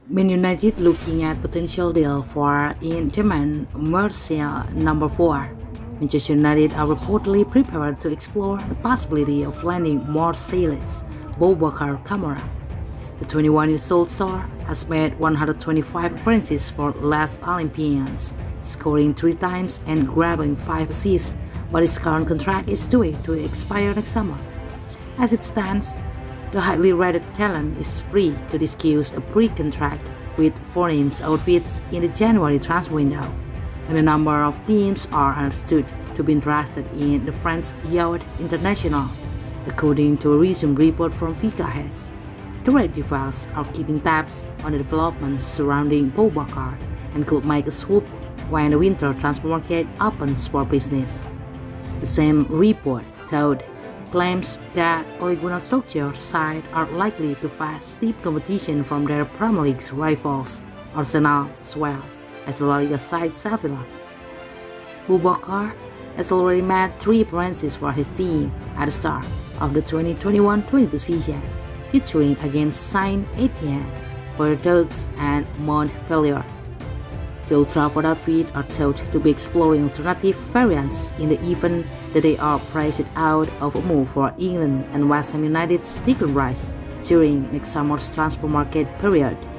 Man United looking at potential deal for German Martial number 4. Manchester United are reportedly prepared to explore the possibility of landing Marseille's Boubacar Kamara. The 21-year-old star has made 125 appearances for Les Olympians, scoring 3 times and grabbing 5 assists, but his current contract is due to expire next summer. As it stands, the highly rated talent is free to discuss a pre-contract with foreign outfits in the January transfer window, and a number of teams are understood to be interested in the French Youth International, according to a recent report from Figures. The Red Devils are keeping tabs on the developments surrounding Boubacar and could make a swoop when the winter transfer market opens for business. The same report claims that Ole Gunnar Solskjaer's side are likely to face steep competition from their Premier League rivals, Arsenal, as well as the La Liga side Sevilla. Boubacar has already made 3 appearances for his team at the start of the 2021-22 season, featuring against Saint-Etienne, Bordeaux, and Montpellier. The Old Trafford outfit are thought to be exploring alternative variants in the event that they are priced out of a move for England and West Ham United's Declan Rice during next summer's transfer market period.